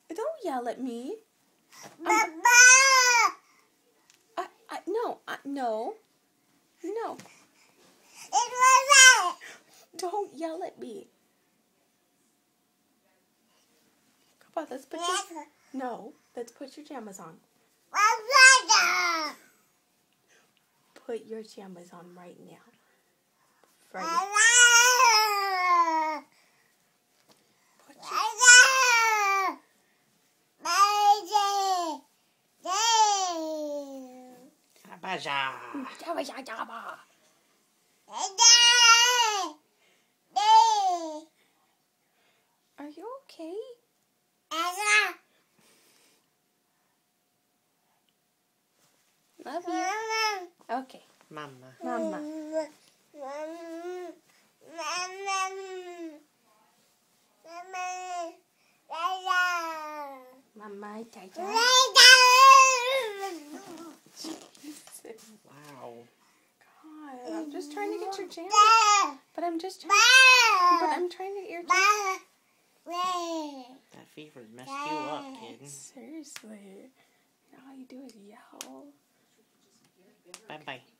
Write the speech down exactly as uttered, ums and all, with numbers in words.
Don't yell at me. Baba. I, I, no, I, no, no. It was Don't yell at me. Come on, let's put your... No, let's put your pajamas on. Baba. Put your pajamas on right now. Right. Baba. Put your... Baja. Jabba, jabba, jabba. Are you okay? Love you. Okay. Mama. Mama. Mama, Jaja. Wow. God, I'm just trying to get your jam. But I'm just trying. But I'm trying to get your jam. That fever's messed you up, kid. Seriously. All you do is yell. Bye bye.